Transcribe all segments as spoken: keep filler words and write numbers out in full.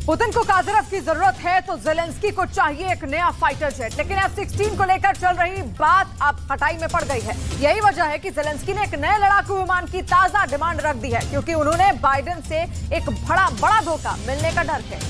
Putin को Kadyrov की जरूरत है तो जेलेंस्की को चाहिए एक नया फाइटर जेट, लेकिन एफ सिक्सटीन को लेकर चल रही बात अब खटाई में पड़ गई है। यही वजह है कि जेलेंस्की ने एक नए लड़ाकू विमान की ताजा डिमांड रख दी है, क्योंकि उन्होंने बाइडेन से एक बड़ा बड़ा धोखा मिलने का डर है।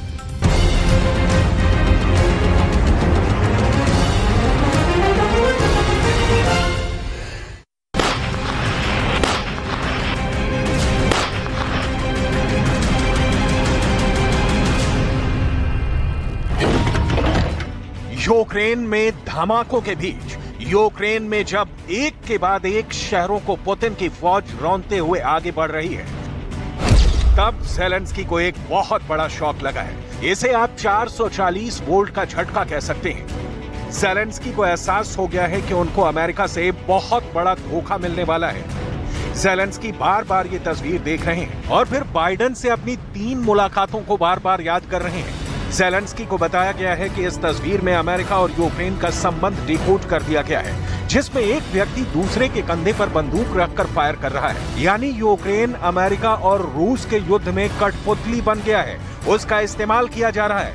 यूक्रेन में धमाकों के बीच, यूक्रेन में जब एक के बाद एक शहरों को पुतिन की फौज रौंदते हुए आगे बढ़ रही है, तब जेलेंस्की को एक बहुत बड़ा शॉक लगा है। इसे आप चार सौ चालीस वोल्ट का झटका कह सकते हैं। जेलेंस्की को एहसास हो गया है कि उनको अमेरिका से बहुत बड़ा धोखा मिलने वाला है। जेलेंस्की बार बार ये तस्वीर देख रहे हैं और फिर बाइडेन से अपनी तीन मुलाकातों को बार बार याद कर रहे हैं। जेलेंस्की को बताया गया है कि इस तस्वीर में अमेरिका और यूक्रेन का संबंध डिकोड कर दिया गया है, जिसमें एक व्यक्ति दूसरे के कंधे पर बंदूक रखकर फायर कर रहा है। यानी यूक्रेन अमेरिका और रूस के युद्ध में कठपुतली बन गया है, उसका इस्तेमाल किया जा रहा है।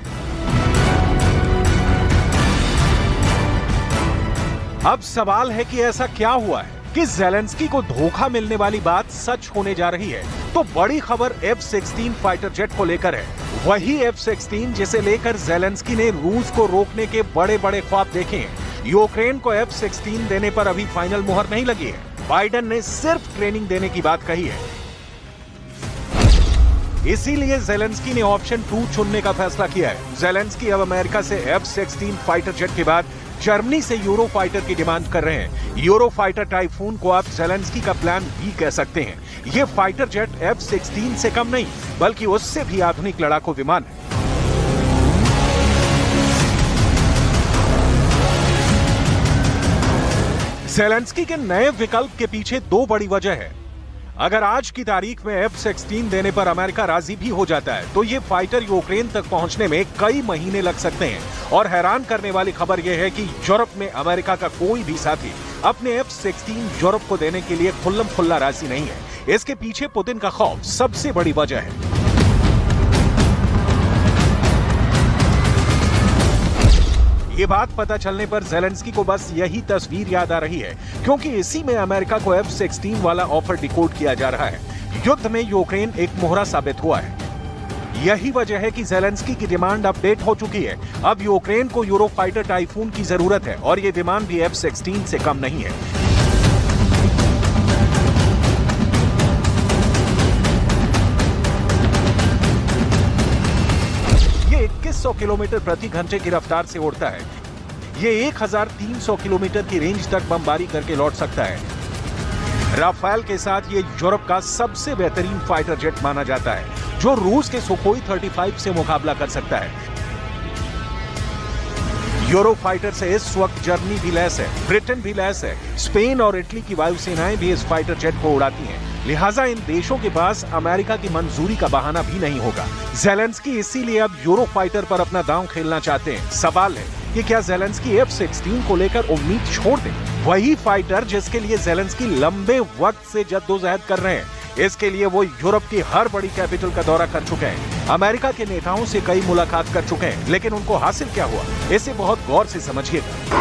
अब सवाल है कि ऐसा क्या हुआ है कि जेलेंस्की को धोखा मिलने वाली बात सच होने जा रही है। तो बड़ी खबर एफ सिक्सटीन फाइटर जेट को लेकर है। वही एफ सिक्सटीन जिसे लेकर जेलेंस्की ने रूस को रोकने के बड़े बड़े ख्वाब देखे हैं। यूक्रेन को एफ सिक्सटीन देने पर अभी फाइनल मुहर नहीं लगी है। बाइडेन ने सिर्फ ट्रेनिंग देने की बात कही है। इसीलिए जेलेंस्की ने ऑप्शन टू चुनने का फैसला किया है। जेलेंस्की अब अमेरिका से एफ सिक्सटीन फाइटर जेट के बाद जर्मनी से यूरो फाइटर की डिमांड कर रहे हैं। यूरो फाइटर टाइफून को आप जेलेंस्की का प्लान बी कह सकते हैं। ये फाइटर जेट एफ सिक्सटीन से कम नहीं, बल्कि उससे भी आधुनिक लड़ाकू विमान है। जेलेंस्की के नए विकल्प के पीछे दो बड़ी वजह है। अगर आज की तारीख में एफ सिक्सटीन देने पर अमेरिका राजी भी हो जाता है, तो ये फाइटर यूक्रेन तक पहुंचने में कई महीने लग सकते हैं। और हैरान करने वाली खबर यह है कि यूरोप में अमेरिका का कोई भी साथी अपने एफ सिक्सटीन यूरोप को देने के लिए खुल्लम खुल्ला राजी नहीं है। इसके पीछे पुतिन का खौफ सबसे बड़ी वजह है। ये बात पता चलने पर जेलेंस्की को बस यही तस्वीर याद आ रही है, क्योंकि इसी में अमेरिका को एफ सिक्सटीन वाला ऑफर डिकोड किया जा रहा है। युद्ध में यूक्रेन एक मोहरा साबित हुआ है। यही वजह है कि जेलेंस्की की डिमांड अपडेट हो चुकी है। अब यूक्रेन को यूरो फाइटर टाइफून की जरूरत है और ये विमान भी एफ सिक्सटीन से कम नहीं है। इक्कीस सौ किलोमीटर प्रति घंटे की रफ्तार से उड़ता है। ये एक हज़ार तीन सौ किलोमीटर की रेंज तक बमबारी करके लौट सकता है। राफेल के साथ ये यूरोप का सबसे बेहतरीन फाइटर जेट माना जाता है, जो रूस के सुखोई पैंतीस से मुकाबला कर सकता है। यूरो फाइटर से इस वक्त जर्मनी भी लैस है, ब्रिटेन भी लैस है, स्पेन और इटली की वायुसेनाएं भी इस फाइटर जेट को उड़ाती हैं। लिहाजा इन देशों के पास अमेरिका की मंजूरी का बहाना भी नहीं होगा। जेलेंस्की इसीलिए अब यूरो फाइटर पर अपना दांव खेलना चाहते हैं। सवाल है कि क्या जेलेंस्की एफ सिक्सटीन को लेकर उम्मीद छोड़ दें? वही फाइटर जिसके लिए जेलेंस्की लंबे वक्त से जद्दोजहद कर रहे हैं। इसके लिए वो यूरोप की हर बड़ी कैपिटल का दौरा कर चुके हैं, अमेरिका के नेताओं से कई मुलाकात कर चुके हैं, लेकिन उनको हासिल क्या हुआ, इसे बहुत गौर से समझिएगा।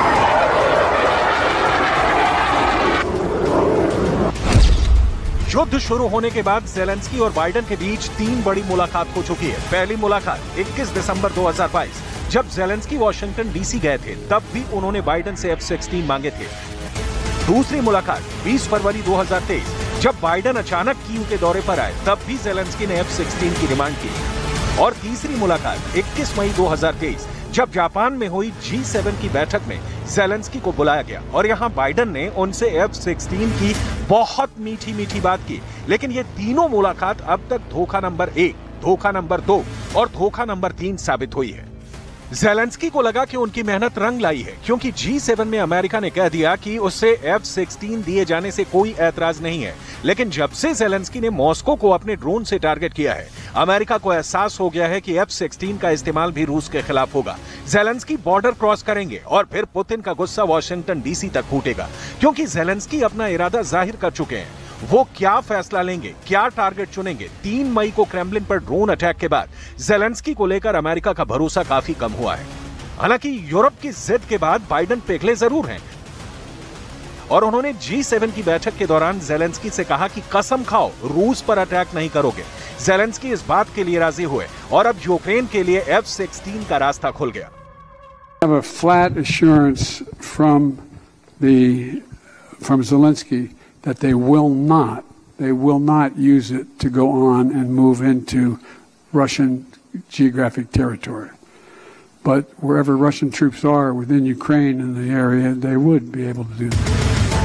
युद्ध शुरू होने के बाद जेलेंस्की और बाइडेन के बीच तीन बड़ी मुलाकात हो चुकी है। पहली मुलाकात इक्कीस दिसंबर दो हज़ार बाईस, जब जेलेंस्की वाशिंगटन डीसी गए थे, तब भी उन्होंने बाइडेन से एफ सिक्सटीन मांगे थे। दूसरी मुलाकात बीस फरवरी दो हज़ार तेईस, जब बाइडेन अचानक कीव के दौरे पर आए, तब भी जेलेंस्की ने एफ सिक्सटीन की डिमांड की। और तीसरी मुलाकात इक्कीस मई दो हज़ार तेईस, जब जापान में हुई जी सेवन की बैठक में जेलेंस्की को बुलाया गया और यहां बाइडेन ने उनसे एफ सिक्सटीन की बहुत मीठी मीठी बात की। लेकिन ये तीनों मुलाकात अब तक धोखा नंबर एक, धोखा नंबर दो और धोखा नंबर तीन साबित हुई है। जेलेंस्की को लगा कि उनकी मेहनत रंग लाई है, क्योंकि जी सेवन में अमेरिका ने कह दिया कि उससे एफ सिक्सटीन दिए जाने से कोई ऐतराज नहीं है। लेकिन जब से जेलेंस्की ने मॉस्को को अपने ड्रोन से टारगेट किया है, अमेरिका को एहसास हो गया है कि एफ सिक्सटीन का इस्तेमाल भी रूस के खिलाफ होगा। जेलेंस्की बॉर्डर क्रॉस करेंगे और फिर पुतिन का गुस्सा वाशिंगटन डीसी तक फूटेगा, क्योंकि जेलेंस्की अपना इरादा जाहिर कर चुके हैं। वो क्या फैसला लेंगे, क्या टारगेट चुनेंगे? तीन मई को क्रेमलिन पर ड्रोन अटैक के बाद ज़ेलेंस्की को लेकर अमेरिका का भरोसा काफी कम हुआ है। हालांकि यूरोप की जिद के बाद बाइडेन पिघले जरूर हैं और उन्होंने जी सेवन की बैठक के दौरान ज़ेलेंस्की से कहा कि कसम खाओ रूस पर अटैक नहीं करोगे। ज़ेलेंस्की इस बात के लिए राजी हुए और अब यूक्रेन के लिए एफ सिक्सटीन का रास्ता खुल गया। I have a flat assurance from the from Zelensky that they will not they will not use it to go on and move into Russian geographic territory. But wherever Russian troops are within Ukraine and the area, they would be able to do that.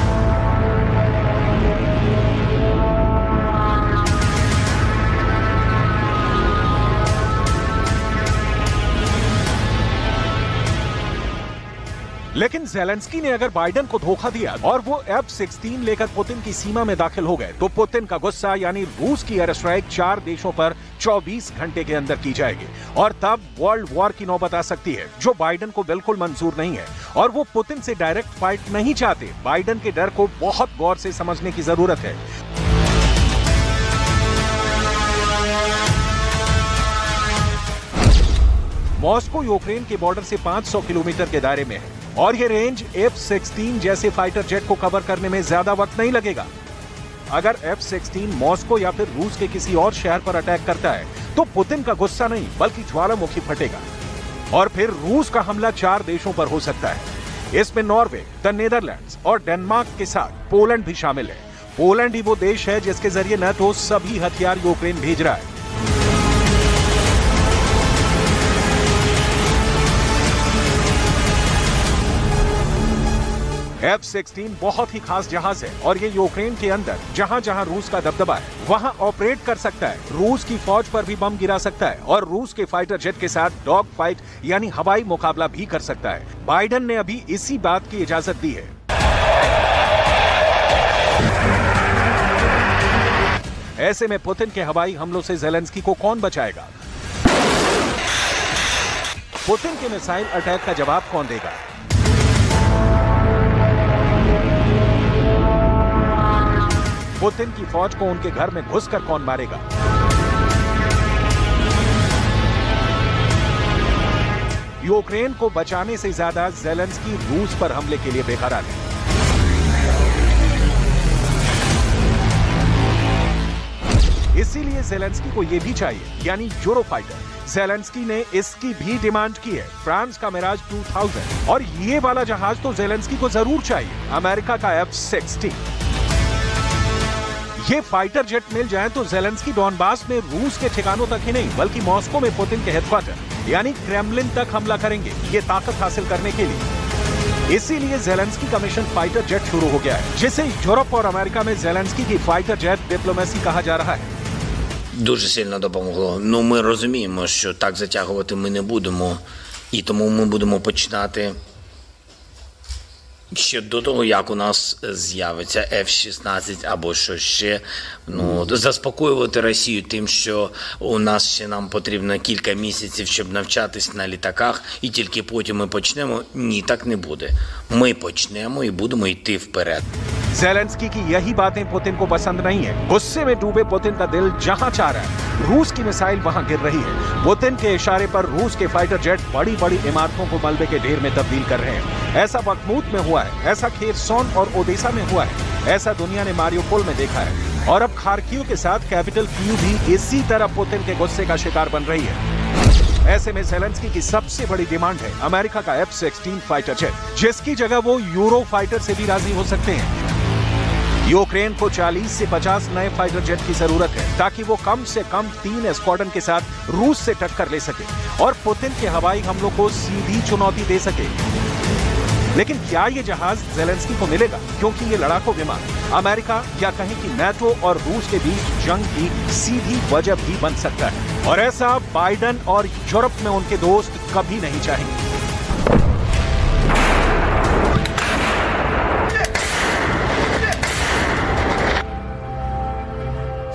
लेकिन Zelensky ने अगर Biden को धोखा दिया और वो F sixteen लेकर Putin की सीमा में दाखिल हो गए तो पुतिन का गुस्सा यानी रूस की एयर स्ट्राइक चार देशों पर चौबीस घंटे के अंदर की जाएगी और तब वर्ल्ड वॉर की नौबत आ सकती है, जो बाइडेन को बिल्कुल मंजूर नहीं है। और वो पुतिन से डायरेक्ट फाइट नहीं चाहते। बाइडेन के डर को बहुत गौर से समझने की जरूरत है। मॉस्को यूक्रेन के बॉर्डर से पाँच सौ किलोमीटर के दायरे में है और ये रेंज एफ सिक्सटीन जैसे फाइटर जेट को कवर करने में ज्यादा वक्त नहीं लगेगा। अगर एफ सिक्सटीन मॉस्को या फिर रूस के किसी और शहर पर अटैक करता है तो पुतिन का गुस्सा नहीं बल्कि ज्वालामुखी फटेगा और फिर रूस का हमला चार देशों पर हो सकता है। इसमें नॉर्वे, द नेदरलैंड्स और डेनमार्क के साथ पोलैंड भी शामिल है। पोलैंड ही वो देश है जिसके जरिए नाटो सभी हथियार यूक्रेन भेज रहा है। एफ सिक्सटीन बहुत ही खास जहाज है और ये यूक्रेन के अंदर जहां जहां रूस का दबदबा है वहां ऑपरेट कर सकता है। रूस की फौज पर भी बम गिरा सकता है और रूस के फाइटर जेट के साथ डॉग फाइट यानी हवाई मुकाबला भी कर सकता है। बाइडेन ने अभी इसी बात की इजाजत दी है। ऐसे में पुतिन के हवाई हमलों से ज़ेलेंस्की को कौन बचाएगा? पुतिन के मिसाइल अटैक का जवाब कौन देगा? पुतिन की फौज को उनके घर में घुसकर कौन मारेगा? यूक्रेन को बचाने से ज्यादा ज़ेलेंस्की रूस पर हमले के लिए बेकरार है। इसीलिए ज़ेलेंस्की को यह भी चाहिए यानी यूरोफाइटर। ज़ेलेंस्की ने इसकी भी डिमांड की है, फ्रांस का मिराज टू थाउज़ेंड। और ये वाला जहाज तो ज़ेलेंस्की को जरूर चाहिए, अमेरिका का एफ सिक्सटीन। ये फाइटर जेट मिल जाए तो ज़ेलेंस्की डॉनबास में रूस के ठिकानों तक ही नहीं बल्कि मॉस्को में पुतिन के हेडक्वार्टर यानी क्रेमलिन तक हमला करेंगे, ये ताकत हासिल करने के लिए। इसीलिए ज़ेलेंस्की का मिशन फाइटर जेट शुरू हो गया है, जिसे यूरोप और अमेरिका में ज़ेलेंस्की की फाइटर जेट डिप्लोमेसी कहा जा रहा है। Дуже сильно допомогло. Ну, ми розуміємо, що так затягувати ми не будемо, і тому ми будемо починати ще до того, як у нас з'явиться еф шістнадцять або що ще, ну, заспокоювати Росію тим, що у нас ще нам потрібно кілька місяців, щоб навчатись на літаках, і тільки потім ми почнемо. Ні, так не буде. Ми почнемо і будемо йти вперед. ज़ेलेंस्की की यही बातें पुतिन को पसंद नहीं है। गुस्से में डूबे पुतिन का दिल जहां चाह रहा है, रूस की मिसाइल वहां गिर रही है। पुतिन के इशारे पर रूस के फाइटर जेट बड़ी बड़ी इमारतों को मलबे के ढेर में तब्दील कर रहे हैं। ऐसा बखमूत में हुआ है, ऐसा खेरसोन और ओडेसा में हुआ है, ऐसा दुनिया ने मारियोपोल में देखा है और अब खार्किव के साथ कैपिटल कीव भी इसी तरह पुतिन के गुस्से का शिकार बन रही है। ऐसे में ज़ेलेंस्की की सबसे बड़ी डिमांड है अमेरिका का एफ सिक्सटीन फाइटर जेट, जिसकी जगह वो यूरो फाइटर से भी राजी हो सकते हैं। यूक्रेन को चालीस से पचास नए फाइटर जेट की जरूरत है ताकि वो कम से कम तीन स्क्वाड्रन के साथ रूस से टक्कर ले सके और पुतिन के हवाई हमलों को सीधी चुनौती दे सके। लेकिन क्या ये जहाज ज़ेलेंस्की को मिलेगा? क्योंकि ये लड़ाकू विमान अमेरिका या कहीं की नाटो और रूस के बीच जंग की सीधी वजह भी बन सकता है और ऐसा बाइडेन और यूरोप में उनके दोस्त कभी नहीं चाहेंगे।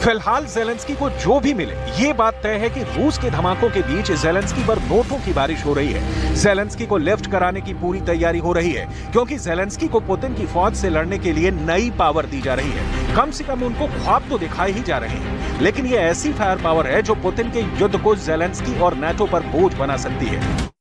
फिलहाल जेलेंस्की को जो भी मिले, ये बात तय है कि रूस के धमाकों के बीच जेलेंस्की पर नोटों की बारिश हो रही है। जेलेंस्की को लिफ्ट कराने की पूरी तैयारी हो रही है, क्योंकि जेलेंस्की को पुतिन की फौज से लड़ने के लिए नई पावर दी जा रही है। कम से कम उनको ख्वाब तो दिखाई ही जा रहे हैं, लेकिन ये ऐसी फायर पावर है जो पुतिन के युद्ध को जेलेंस्की और नाटो पर बोझ बना सकती है।